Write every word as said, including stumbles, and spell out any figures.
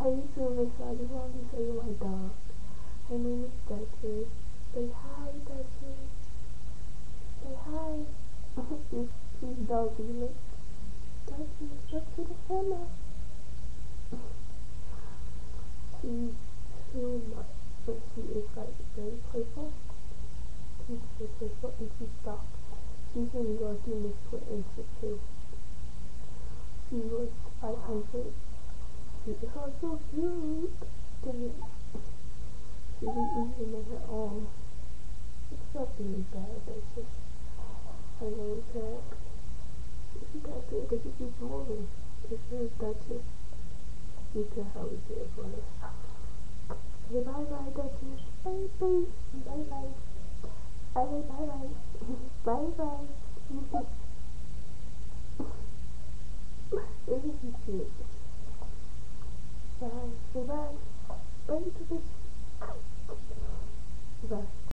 Hey Silver, so I just wanted to show you my dog. Her name is Duchess. Say hi, Duchess. Say hi. she's, she's doggy. Look. Duchess, look to the camera. She's too much, but she is like very playful. She's very playful and she's soft. She's in Yorkie mixed with Insta too. She was five hundred. She was so, so cute. Dang. She be eating on her own. It's not really bad, but it's just her name tag. She got good because she keeps moving. It says Duchess. You can help it there for her. Say bye bye, Duchess. Bye bye. Bye bye. I say bye bye. Bye bye. Isn't he cute? Bye. Say bye. Bye to this.